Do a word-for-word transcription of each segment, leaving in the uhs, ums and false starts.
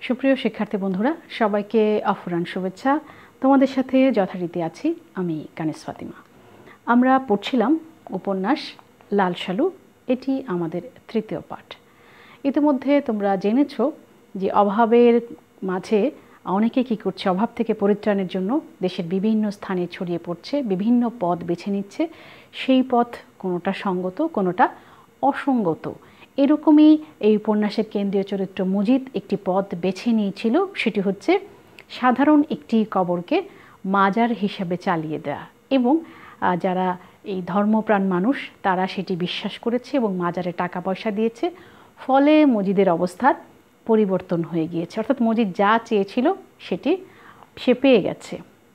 সুপ্রিয় শিক্ষার্থী বন্ধুরা, সবাইকে অফুরান শুভেচ্ছা। তোমাদের সাথে যথারীতি আছি আমি কানিস ফাতিমা। আমরা পড়ছিলাম উপন্যাস লালসালু। এটি আমাদের তৃতীয় পাঠ। ইতিমধ্যে তোমরা জেনেছো যে অভাবের মাঝে অনেকে কী করছে, অভাব থেকে পরিত্রাণের জন্য দেশের বিভিন্ন স্থানে ছড়িয়ে পড়ছে, বিভিন্ন পথ বেছে নিচ্ছে। সেই পথ কোনোটা সঙ্গত, কোনোটা অসঙ্গত। এরকমই এই উপন্যাসের কেন্দ্রীয় চরিত্র মজিদ একটি পথ বেছে নিয়েছিল, সেটি হচ্ছে সাধারণ একটি কবরকে মাজার হিসাবে চালিয়ে দেওয়া, এবং যারা এই ধর্মপ্রাণ মানুষ তারা সেটি বিশ্বাস করেছে এবং মাজারে টাকা পয়সা দিয়েছে। ফলে মজিদের অবস্থার পরিবর্তন হয়ে গিয়েছে, অর্থাৎ মজিদ যা চেয়েছিল সেটি সে পেয়ে গেছে।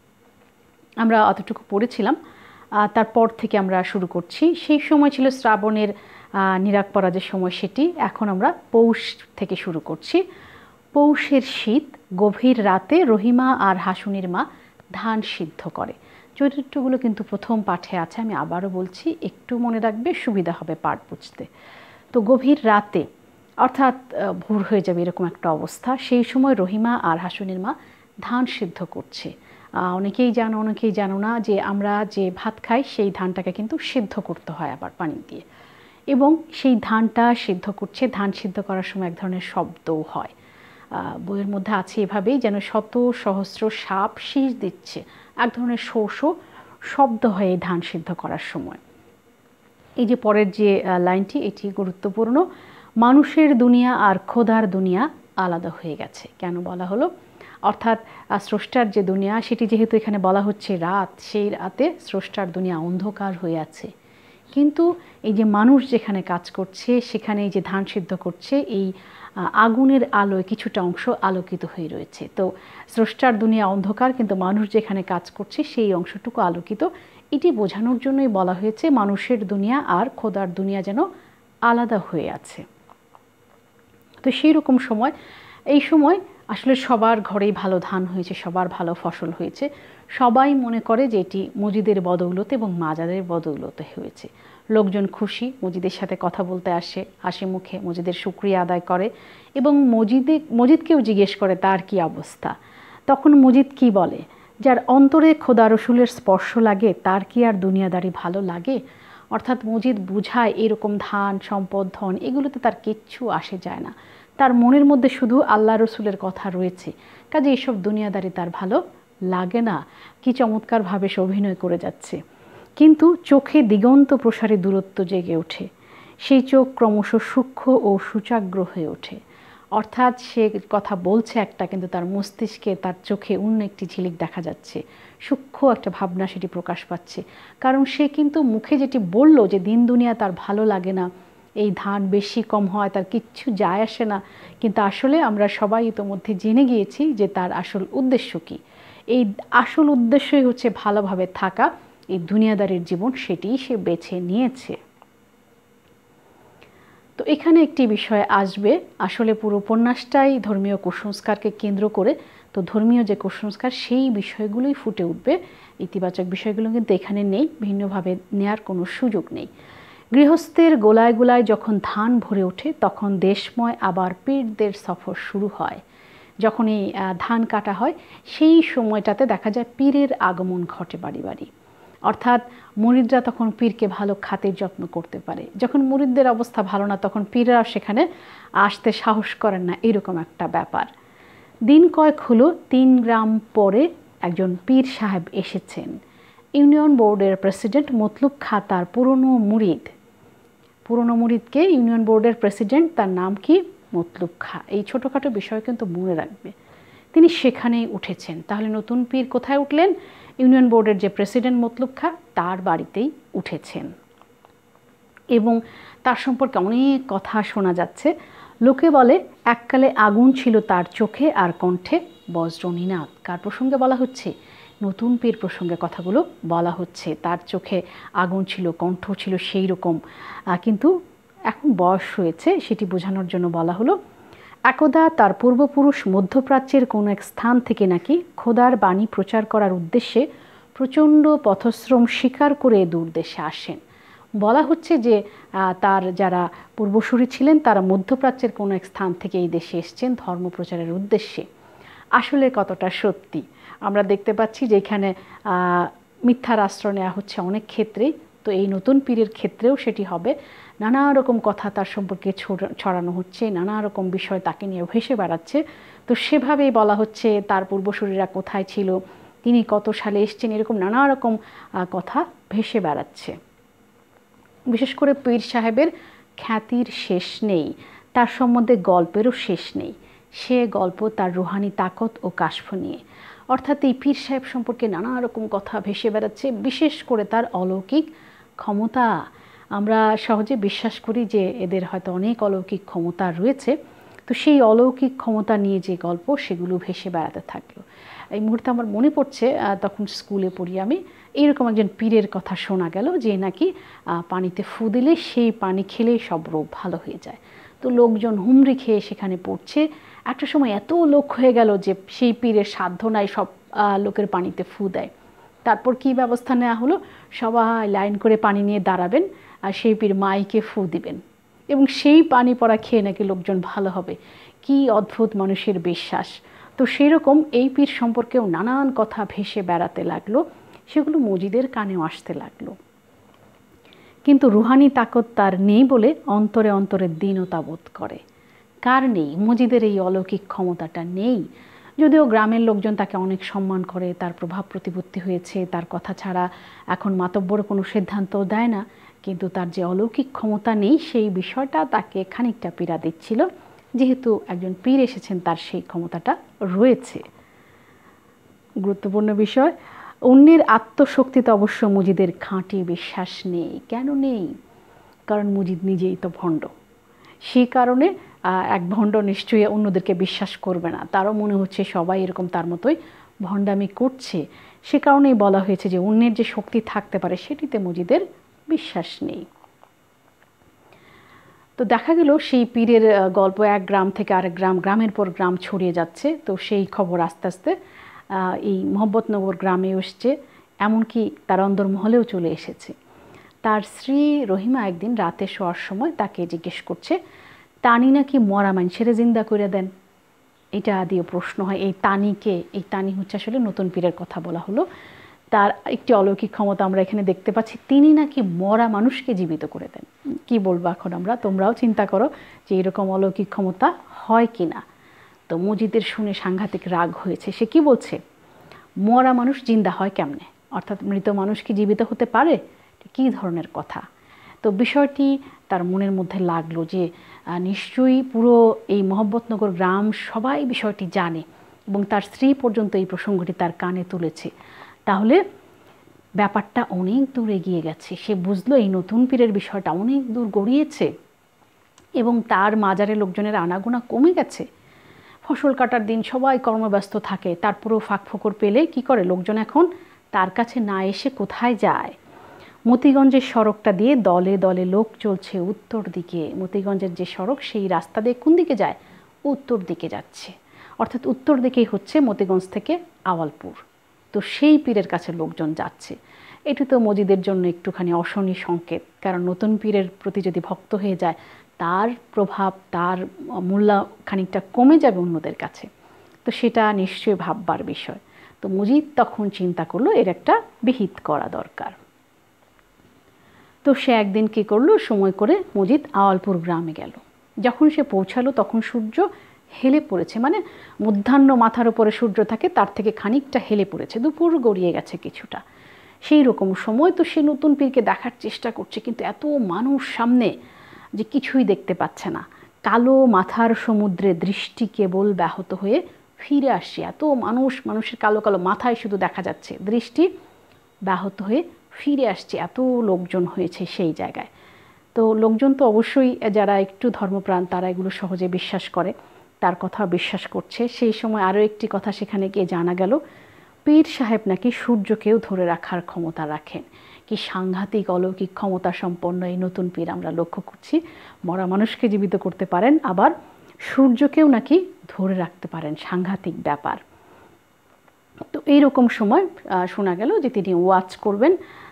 আমরা অতটুকু পড়েছিলাম, তারপর থেকে আমরা শুরু করছি। সেই সময় ছিল শ্রাবণের নিরাগ পরাজের সময়, সেটি এখন আমরা পৌষ থেকে শুরু করছি। পৌষের শীত, গভীর রাতে রহিমা আর হাসুনির মা ধান সিদ্ধ করে। চরিত্রগুলো কিন্তু প্রথম পাঠে আছে, আমি আবারও বলছি, একটু মনে রাখবে, সুবিধা হবে পাঠ বুঝতে। তো গভীর রাতে অর্থাৎ ভোর হয়ে যাবে এরকম একটা অবস্থা, সেই সময় রহিমা আর হাসুনির মা ধান সিদ্ধ করছে। অনেকেই জানো অনেকেই জানো না যে আমরা যে ভাত খাই সেই ধানটাকে কিন্তু সিদ্ধ করতে হয় আবার পানি দিয়ে, এবং সেই ধানটা সিদ্ধ করছে। ধান সিদ্ধ করার সময় এক ধরনের শব্দও হয়। বইয়ের মধ্যে আছে এভাবেই, যেন শত সহস্র সাপ শীষ দিচ্ছে, এক ধরনের শো শো শব্দ হয় এই ধান সিদ্ধ করার সময়। এই যে পরের যে লাইনটি, এটি গুরুত্বপূর্ণ। মানুষের দুনিয়া আর খোদার দুনিয়া আলাদা হয়ে গেছে। কেন বলা হলো? অর্থাৎ স্রষ্টার যে দুনিয়া সেটি যেহেতু এখানে বলা হচ্ছে রাত, সেই রাতে স্রষ্টার দুনিয়া অন্ধকার হয়ে আছে। কিন্তু এই যে মানুষ যেখানে কাজ করছে, সেখানে এই যে ধান সিদ্ধ করছে, এই আগুনের আলোয় কিছুটা অংশ আলোকিত হয়ে রয়েছে। তো স্রষ্টার দুনিয়া অন্ধকার, কিন্তু মানুষ যেখানে কাজ করছে সেই অংশটুকু আলোকিত। এটি বোঝানোর জন্যই বলা হয়েছে মানুষের দুনিয়া আর খোদার দুনিয়া যেন আলাদা হয়ে আছে। তো সেই রকম সময়, এই সময় আসলে সবার ঘরেই ভালো ধান হয়েছে, সবার ভালো ফসল হয়েছে। সবাই মনে করে যে এটি মজিদের বদৌলতে এবং মাজারের বদৌলতে হয়েছে। লোকজন খুশি, মজিদের সাথে কথা বলতে আসে, হাসি মুখে মজিদের শুকরিয়া আদায় করে এবং মজিদে মজিদকেও জিজ্ঞেস করে তার কি অবস্থা। তখন মজিদ কি বলে? যার অন্তরে খোদা রসুলের স্পর্শ লাগে তার কি আর দুনিয়াদারি ভালো লাগে? অর্থাৎ মজিদ বুঝায় এরকম ধান, সম্পদ, ধন এগুলোতে তার কিচ্ছু আসে যায় না। তার মনের মধ্যে শুধু আল্লাহ রসুলের কথা রয়েছে, কাজে এসব দুনিয়াদারি তার ভালো লাগে না। কি চমৎকারভাবে সে অভিনয় করে যাচ্ছে। কিন্তু চোখে দিগন্ত প্রসারী দূরত্ব জেগে ওঠে, সেই চোখ ক্রমশ সূক্ষ্ম ও সুচাগ্র হয়ে ওঠে। অর্থাৎ সে কথা বলছে একটা, কিন্তু তার মস্তিষ্কে, তার চোখে অন্য একটি ঝিলিক দেখা যাচ্ছে, সূক্ষ্ম একটা ভাবনা সেটি প্রকাশ পাচ্ছে। কারণ সে কিন্তু মুখে যেটি বলল যে দিন দুনিয়া তার ভালো লাগে না, এই ধান বেশি কম হয় তার কিচ্ছু যায় আসে না, কিন্তু আসলে আমরা সবাই ইতোমধ্যে জেনে গিয়েছি যে তার আসল উদ্দেশ্য কী। এই আসল উদ্দেশ্যই হচ্ছে ভালোভাবে থাকা, এই দুনিয়াদারির জীবন সেটিই সে বেছে নিয়েছে। তো এখানে একটি বিষয় আসবে, আসলে পুরো উপন্যাসটাই ধর্মীয় কুসংস্কারকে কেন্দ্র করে। তো ধর্মীয় যে কুসংস্কার সেই বিষয়গুলোই ফুটে উঠবে, ইতিবাচক বিষয়গুলো কিন্তু এখানে নেই, ভিন্নভাবে নেয়ার কোনো সুযোগ নেই। গৃহস্থের গোলায় গোলায় যখন ধান ভরে ওঠে তখন দেশময় আবার পীরদের সফর শুরু হয়। যখন এই ধান কাটা হয় সেই সময়টাতে দেখা যায় পীরের আগমন ঘটে বাড়ি বাড়ি। অর্থাৎ মুরিদরা তখন পীরকে ভালো খাতির যত্ন করতে পারে। যখন মুরিদদের অবস্থা ভালো না তখন পীররা সেখানে আসতে সাহস করেন না, এরকম একটা ব্যাপার। দিন কয়েক হলো তিন গ্রাম পরে একজন পীর সাহেব এসেছেন। ইউনিয়ন বোর্ডের প্রেসিডেন্ট মতলুব খা তার পুরনো মুরিদ। পুরনো মুরিদকে ইউনিয়ন বোর্ডের প্রেসিডেন্ট, তার নাম কি? মতলুব খা। এই ছোটোখাটো বিষয় কিন্তু মনে রাখবে। তিনি সেখানেই উঠেছেন। তাহলে নতুন পীর কোথায় উঠলেন? ইউনিয়ন বোর্ডের যে প্রেসিডেন্ট মতলুব খা তার বাড়িতেই উঠেছেন, এবং তার সম্পর্কে অনেক কথা শোনা যাচ্ছে। লোকে বলে এককালে আগুন ছিল তার চোখে আর কণ্ঠে বজ্রনীনাদ। কার প্রসঙ্গে বলা হচ্ছে? নতুন পীর প্রসঙ্গে কথাগুলো বলা হচ্ছে। তার চোখে আগুন ছিল, কণ্ঠ ছিল সেই রকম, কিন্তু এখন বয়স হয়েছে, সেটি বোঝানোর জন্য বলা হলো। একদা তার পূর্বপুরুষ মধ্যপ্রাচ্যের কোনো এক স্থান থেকে নাকি খোদার বাণী প্রচার করার উদ্দেশ্যে প্রচণ্ড পথশ্রম স্বীকার করে দূর দেশে আসেন। বলা হচ্ছে যে তার যারা পূর্বসূরি ছিলেন তারা মধ্যপ্রাচ্যের কোনো এক স্থান থেকে এই দেশে এসেছেন ধর্মপ্রচারের উদ্দেশ্যে। আসলে কতটা সত্যি আমরা দেখতে পাচ্ছি যে এখানে মিথ্যার আশ্রয় নেওয়া হচ্ছে অনেক ক্ষেত্রেই। তো এই নতুন পীরের ক্ষেত্রেও সেটি হবে। নানা রকম কথা তার সম্পর্কে ছড়ানো হচ্ছে, নানা রকম বিষয় তাকে নিয়ে ভেসে বেড়াচ্ছে। তো সেভাবেই বলা হচ্ছে তার পূর্বসূরীরা কোথায় ছিল, তিনি কত সালে এসেছেন, এরকম নানা রকম কথা ভেসে বেড়াচ্ছে। বিশেষ করে পীর সাহেবের খ্যাতির শেষ নেই, তার সম্বন্ধে গল্পেরও শেষ নেই। সে গল্প তার রুহানি তাকত ও কাশফ নিয়ে, অর্থাৎ এই পীর সাহেব সম্পর্কে নানা রকম কথা ভেসে বেড়াচ্ছে, বিশেষ করে তার অলৌকিক ক্ষমতা। আমরা সহজে বিশ্বাস করি যে এদের হয়তো অনেক অলৌকিক ক্ষমতা রয়েছে। তো সেই অলৌকিক ক্ষমতা নিয়ে যে গল্প সেগুলো ভেসে বেড়াতে থাকলো। এই মুহূর্তে আমার মনে পড়ছে তখন স্কুলে পড়ি আমি, এইরকম একজন পীরের কথা শোনা গেল যে নাকি পানিতে ফু দিলে সেই পানি খেলেই সব রোগ ভালো হয়ে যায়। তো লোকজন হুমড়ি খেয়ে সেখানে পড়ছে। একটা সময় এত লোক হয়ে গেল যে সেই পীরের সাধ্য নাই সব লোকের পানিতে ফু দেয়। তারপর কি ব্যবস্থা নেওয়া হলো, সবাই লাইন করে পানি নিয়ে দাঁড়াবেন আর সেই পীর মাইকে ফু দিবেন এবং সেই পানি পড়া খেয়ে নাকি লোকজন ভালো হবে। কি অদ্ভুত মানুষের বিশ্বাস। তো সেই রকম এই পীর সম্পর্কেও নানান কথা ভেসে বেড়াতে লাগলো, সেগুলো মজিদের কানেও আসতে লাগলো। কিন্তু রুহানি তাকত তার নেই বলে অন্তরে অন্তরে দীনতা বোধ করে। কার নেই? মজিদের এই অলৌকিক ক্ষমতাটা নেই। যদিও গ্রামের লোকজন তাকে অনেক সম্মান করে, তার প্রভাব প্রতিপত্তি হয়েছে, তার কথা ছাড়া এখন মাতব্বর কোনো সিদ্ধান্তও দেয় না, কিন্তু তার যে অলৌকিক ক্ষমতা নেই সেই বিষয়টা তাকে খানিকটা পীড়া দিচ্ছিল। যেহেতু একজন পীর এসেছেন তার সেই ক্ষমতাটা রয়েছে। গুরুত্বপূর্ণ বিষয়, অন্যের আত্মশক্তিতে অবশ্য মুজিদের খাঁটি বিশ্বাস নেই। কেন নেই? কারণ মুজিদ নিজেই তো ভণ্ড। সেই কারণে এক ভণ্ড নিশ্চয়ই অন্যদেরকে বিশ্বাস করবে না, তারও মনে হচ্ছে সবাই এরকম তার মতোই ভণ্ডামি করছে। সে কারণেই বলা হয়েছে যে অন্যের যে শক্তি থাকতে পারে সেটিতে মুজিদের বিশ্বাস নেই। তো দেখা গেল সেই পীরের গল্প এক গ্রাম থেকে আরেক গ্রাম, গ্রামের পর গ্রাম ছড়িয়ে যাচ্ছে। তো সেই খবর আস্তে আস্তে এই মোহাম্মদনগর গ্রামে এসছে, এমনকি তার অন্দরমহলেও চলে এসেছে। তার স্ত্রী রহিমা একদিন রাতে শোয়ার সময় তাকে জিজ্ঞেস করছে, তানি নাকি মরা মানুষের জিন্দা করে দেন। এটা দিয়ে প্রশ্ন হয় এই তানিকে, এই তানি হচ্ছে আসলে নতুন পীরের কথা বলা হলো। তার একটি অলৌকিক ক্ষমতা আমরা এখানে দেখতে পাচ্ছি, তিনি নাকি মরা মানুষকে জীবিত করে দেন। কি বলবো এখন আমরা, তোমরাও চিন্তা করো যে এরকম অলৌকিক ক্ষমতা হয় কি না। তো মজিদের শুনে সাংঘাতিক রাগ হয়েছে। সে কি বলছে, মরা মানুষ জিন্দা হয় কেমনে, অর্থাৎ মৃত মানুষ কি জীবিত হতে পারে? কী ধরনের কথা। তো বিষয়টি তার মনের মধ্যে লাগলো যে নিশ্চয়ই পুরো এই মোহাম্মদনগর গ্রাম সবাই বিষয়টি জানে এবং তার স্ত্রী পর্যন্ত এই প্রসঙ্গটি তার কানে তুলেছে। তাহলে ব্যাপারটা অনেক দূর এগিয়ে গেছে। সে বুঝলো এই নতুন পীরের বিষয়টা অনেক দূর গড়িয়েছে এবং তার মাজারে লোকজনের আনাগোনা কমে গেছে। ফসল কাটার দিন সবাই কর্মব্যস্ত থাকে, তারপরেও ফাঁক ফোকর পেলে কি করে লোকজন এখন তার কাছে না এসে কোথায় যায়? মতিগঞ্জের সড়কটা দিয়ে দলে দলে লোক চলছে উত্তর দিকে। মতিগঞ্জের যে সড়ক সেই রাস্তা দিয়ে কোন দিকে যায়? উত্তর দিকে যাচ্ছে, অর্থাৎ উত্তর দিকেই হচ্ছে মতিগঞ্জ থেকে আওয়ালপুর। তো সেই পীরের কাছে লোকজন যাচ্ছে। এটি তো মজিদের জন্য একটুখানি অশনি সংকেত, কারণ নতুন পীরের প্রতি যদি ভক্ত হয়ে যায় তার প্রভাব, তার মূল্য খানিকটা কমে যাবে অন্যদের কাছে। তো সেটা নিশ্চয়ই ভাববার বিষয়। তো মজিদ তখন চিন্তা করলো এর একটা বিহিত করা দরকার। তো সে একদিন কী করলো, সময় করে মজিদ আওয়ালপুর গ্রামে গেল। যখন সে পৌঁছালো তখন সূর্য হেলে পড়েছে, মানে মধ্যাহ্ন মাথার উপরে সূর্য থাকে তার থেকে খানিকটা হেলে পড়েছে, দুপুর গড়িয়ে গেছে কিছুটা। সেই রকম সময় তো সে নতুন পীরকে দেখার চেষ্টা করছে, কিন্তু এত মানুষ সামনে যে কিছুই দেখতে পাচ্ছে না। কালো মাথার সমুদ্রে দৃষ্টি কেবল ব্যাহত হয়ে ফিরে আসছে। এত মানুষ, মানুষের কালো কালো মাথায় শুধু দেখা যাচ্ছে, দৃষ্টি ব্যাহত হয়ে ফিরে আসছে। এত লোকজন হয়েছে সেই জায়গায়। তো লোকজন তো অবশ্যই যারা একটু ধর্মপ্রাণ তারা এগুলো সহজে বিশ্বাস করে, তার কথা বিশ্বাস করছে। সেই সময় আরও একটি কথা সেখানে গিয়ে জানা গেল, পীর সাহেব নাকি সূর্যকেও ধরে রাখার ক্ষমতা রাখেন। কি সাংঘাতিক অলৌকিক ক্ষমতা সম্পন্ন এই নতুন পীর আমরা লক্ষ্য করছি। মরা মানুষকে জীবিত করতে পারেন, আবার সূর্যকেও নাকি ধরে রাখতে পারেন। সাংঘাতিক ব্যাপার। তো এইরকম সময় শোনা গেল যে তিনি ওয়াচ করবেন,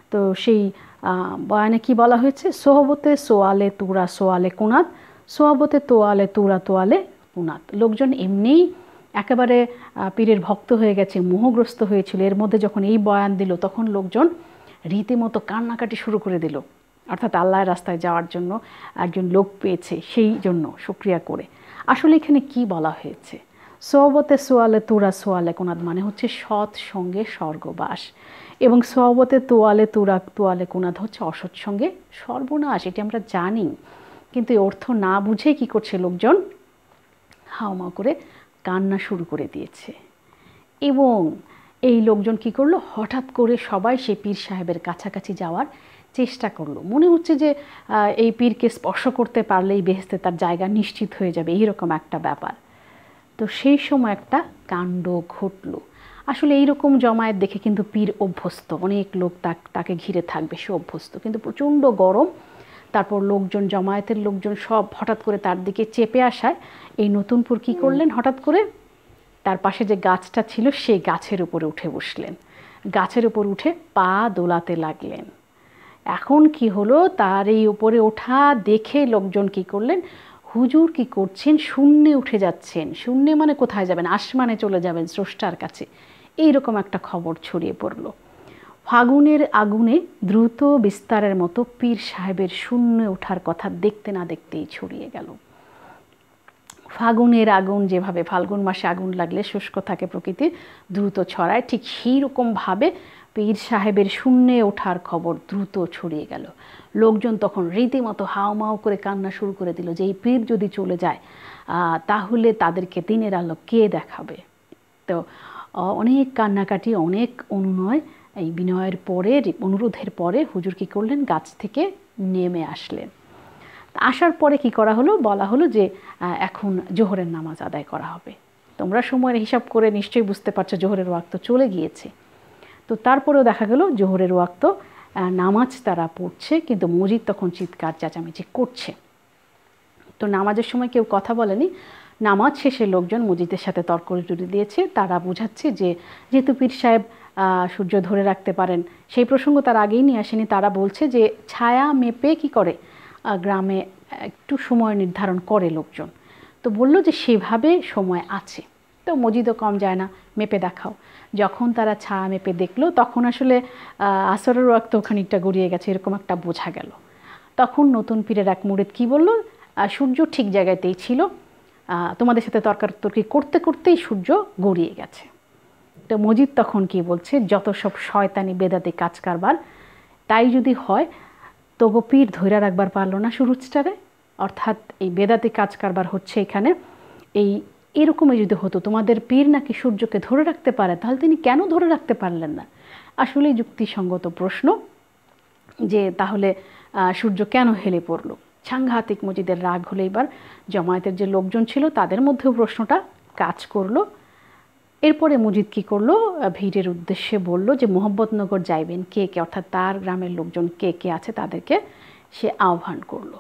তো সেই বয়ানে কি বলা হয়েছে, সোহবতে সোয়ালে তুরা সোয়ালে কুনাত, সোহবতে তোয়ালে তুরা তোয়ালে কুনাত। লোকজন এমনিই একেবারে পীরের ভক্ত হয়ে গেছে, মোহগ্রস্ত হয়েছিল। এর মধ্যে যখন এই বয়ান দিল তখন লোকজন রীতিমতো কান্নাকাটি শুরু করে দিল, অর্থাৎ আল্লাহর রাস্তায় যাওয়ার জন্য একজন লোক পেয়েছে সেই জন্য শুকরিয়া করে। আসলে এখানে কি বলা হয়েছে, সোহবতে সোয়ালে তুরা সোয়ালে কুনাত মানে হচ্ছে সৎ সঙ্গে স্বর্গবাস, এবং সোহবতে তোয়ালে তুরা তোয়ালে কুনাত হচ্ছে অসৎ সঙ্গে সর্বনাশ। এটি আমরা জানি, কিন্তু এই অর্থ না বুঝে কি করছে লোকজন হাওমাও করে কান্না শুরু করে দিয়েছে। এবং এই লোকজন কি করলো, হঠাৎ করে সবাই সে পীর সাহেবের কাছাকাছি যাওয়ার চেষ্টা করলো। মনে হচ্ছে যে এই পীরকে স্পর্শ করতে পারলেই বেহেশতে তার জায়গা নিশ্চিত হয়ে যাবে, এইরকম একটা ব্যাপার। তো সেই সময় একটা কাণ্ড ঘটলো। আসলে এইরকম জমায়েত দেখে কিন্তু পীর অভ্যস্ত, অনেক লোক তাকে ঘিরে থাকবে, সে অভ্যস্ত। কিন্তু প্রচণ্ড গরম, তারপর লোকজন, জমায়েতের লোকজন সব হঠাৎ করে তার দিকে চেপে আসায় এই নতুনপুর কী করলেন, হঠাৎ করে তার পাশে যে গাছটা ছিল সেই গাছের উপরে উঠে বসলেন, গাছের উপর উঠে পা দোলাতে লাগলেন। এখন কি হলো, তার এই উপরে ওঠা দেখে লোকজন কি করলেন, হুজুর কি করছেন, শূন্যে উঠে যাচ্ছেন। শূন্যে মানে কোথায় যাবেন, আসমানে চলে যাবেন স্রষ্টার কাছে, এইরকম একটা খবর ছড়িয়ে পড়ল। ফাগুনের আগুনে দ্রুত বিস্তারের মতো পীর সাহেবের শূন্যে ওঠার কথা দেখতে না দেখতেই ছড়িয়ে গেল। ফাগুনের আগুন যেভাবে, ফাল্গুন মাসে আগুন লাগলে শুষ্ক থাকে প্রকৃতি, দ্রুত ছড়ায়, ঠিক সেই রকমভাবে পীর সাহেবের শূন্যে ওঠার খবর দ্রুত ছড়িয়ে গেল। লোকজন তখন রীতিমতো হাওমাও করে কান্না শুরু করে দিল যে এই পীর যদি চলে যায় তাহলে তাদেরকে দিনের আলো কে দেখাবে। তো অনেক কান্নাকাটি, অনেক অনুনয়, এই বিনয়ের পরে, অনুরোধের পরে হুজুর কী করলেন, গাছ থেকে নেমে আসলেন। আসার পরে কি করা হলো, বলা হলো যে এখন জোহরের নামাজ আদায় করা হবে। তোমরা সময়ের হিসাব করে নিশ্চয়ই বুঝতে পারছো জোহরের ওয়াক্ত চলে গিয়েছে। তো তারপরেও দেখা গেল জোহরের ওয়াক্ত নামাজ তারা পড়ছে, কিন্তু মসজিদ তখন চিৎকার চেঁচামেচি করছে। তো নামাজের সময় কেউ কথা বলেনি, নামাজ শেষে লোকজন মসজিদের সাথে তর্ক জুড়ে দিয়েছে। তারা বোঝাচ্ছে যে যেহেতু পীর সাহেব সূর্য ধরে রাখতে পারেন, সেই প্রসঙ্গ তার আগেই নিয়ে আসেনি। তারা বলছে যে ছায়া মেপে কি করে গ্রামে একটু সময় নির্ধারণ করে লোকজন, তো বলল যে সেভাবে সময় আছে। তো মসজিদও কম যায় না, মেপে দেখাও। যখন তারা ছায়া মেপে দেখলো তখন আসলে আসরের ওয়াক্ত খানিকটা গড়িয়ে গেছে, এরকম একটা বোঝা গেল। তখন নতুন পীরের এক মুরিদ কী বলল, সূর্য ঠিক জায়গাতেই ছিল, তোমাদের সাথে তর্কাতর্কি করতে করতেই সূর্য গড়িয়ে গেছে। তো মসজিদ তখন কি বলছে, যত সব শয়তানি বেদাতি কাজ কারবার, তাই যদি হয় তবু পীর ধৈর্য রাখবার পারলো না সুরুজটারে, অর্থাৎ এই বেদাতি কাজ কারবার হচ্ছে এখানে। এই এরকমই যদি হতো, তোমাদের পীর নাকি সূর্যকে ধরে রাখতে পারে, তাহলে তিনি কেন ধরে রাখতে পারলেন না? আসলে যুক্তিসঙ্গত প্রশ্ন যে তাহলে সূর্য কেন হেলে পড়ল। সাংঘাতিক মসজিদের রাগ হলে এবার জমায়েতের যে লোকজন ছিল তাদের মধ্যেও প্রশ্নটা কাজ করলো। এরপরে মসজিদ কী করলো, ভিড়ের উদ্দেশ্যে বলল যে মোহাম্মদনগর যাইবেন কে কে, অর্থাৎ তার গ্রামের লোকজন কে কে আছে তাদেরকে সে আহ্বান করলো।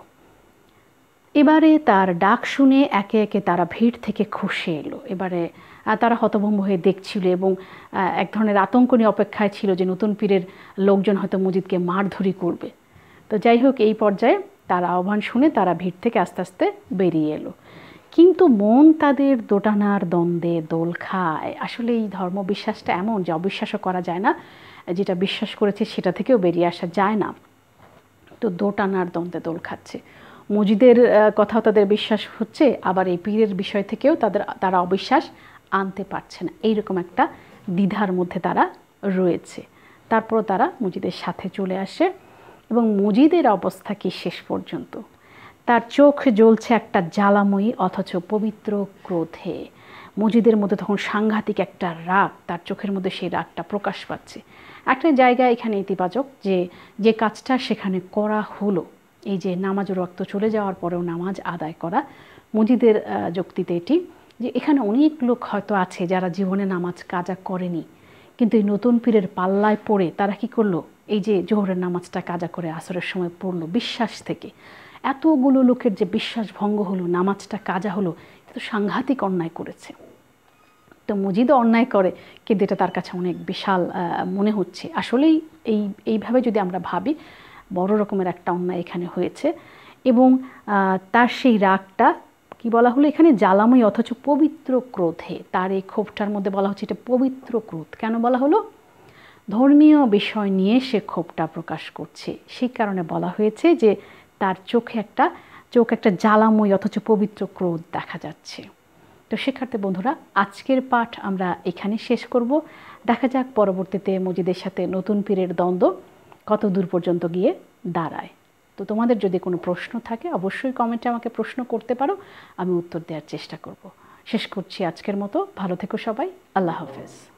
এবারে তার ডাক শুনে একে একে তারা ভিড় থেকে খসে এলো। এবারে তারা হতভম্ব হয়ে দেখছিল এবং এক ধরনের আতঙ্ক নিয়ে অপেক্ষায় ছিল যে নতুন পীরের লোকজন হয়তো মসজিদকে মারধরি করবে। তো যাই হোক, এই পর্যায়ে তার আহ্বান শুনে তারা ভিড় থেকে আস্তে আস্তে বেরিয়ে এলো। কিন্তু মন তাদের দোটানার দ্বন্দ্বে দোল খায়। আসলে এই ধর্মবিশ্বাসটা এমন যে অবিশ্বাসও করা যায় না, যেটা বিশ্বাস করেছে সেটা থেকেও বেরিয়ে আসা যায় না। তো দোটানার দ্বন্দ্বে দোল খাচ্ছে। মসজিদের কথাও তাদের বিশ্বাস হচ্ছে, আবার এই পীরের বিষয় থেকেও তাদের তারা অবিশ্বাস আনতে পারছে না। এইরকম একটা দ্বিধার মধ্যে তারা রয়েছে। তারপর তারা মসজিদের সাথে চলে আসে এবং মসজিদের অবস্থা কি শেষ পর্যন্ত, তার চোখ জ্বলছে একটা জ্বালাময়ী অথচ পবিত্র ক্রোধে। মসজিদের মধ্যে তখন সাংঘাতিক একটা রাগ, তার চোখের মধ্যে সেই রাগটা প্রকাশ পাচ্ছে। একটা জায়গা এখানে ইতিবাচক, যে যে কাজটা সেখানে করা হলো, এই যে নামাজের ওয়াক্ত চলে যাওয়ার পরেও নামাজ আদায় করা, মসজিদের যুক্তিতে এটি যে এখানে অনেক লোক হয়তো আছে যারা জীবনে নামাজ কাজা করেনি, কিন্তু এই নতুন পীরের পাল্লায় পড়ে তারা কি করলো, এই যে জোহরের নামাজটা কাজা করে আসরের সময় পড়লো বিশ্বাস থেকে। এতগুলো লোকের যে বিশ্বাস ভঙ্গ হলো, নামাজটা কাজা হলো, এটা তো সাংঘাতিক অন্যায় করেছে। তো মজিদও অন্যায় করে, কিন্তু এটা তার কাছে অনেক বিশাল মনে হচ্ছে। আসলেই এই এইভাবে যদি আমরা ভাবি, বড় রকমের একটা অন্যায় এখানে হয়েছে, এবং তার সেই রাগটা কি বলা হলো এখানে, জ্বালাময় অথচ পবিত্র ক্রোধে। তার এই ক্ষোভটার মধ্যে বলা হচ্ছে এটা পবিত্র ক্রোধ। কেন বলা হলো? ধর্মীয় বিষয় নিয়ে সে ক্ষোভটা প্রকাশ করছে, সেই কারণে বলা হয়েছে যে তার চোখে একটা চোখ একটা জ্বালাময় অথচ পবিত্র ক্রোধ দেখা যাচ্ছে। তো শিক্ষার্থী বন্ধুরা, আজকের পাঠ আমরা এখানে শেষ করব। দেখা যাক পরবর্তীতে মজিদের সাথে নতুন পীরের দ্বন্দ্ব কত দূর পর্যন্ত গিয়ে দাঁড়ায়। তো তোমাদের যদি কোনো প্রশ্ন থাকে অবশ্যই কমেন্টে আমাকে প্রশ্ন করতে পারো, আমি উত্তর দেওয়ার চেষ্টা করব। শেষ করছি আজকের মতো। ভালো থেকো সবাই, আল্লাহ হাফেজ।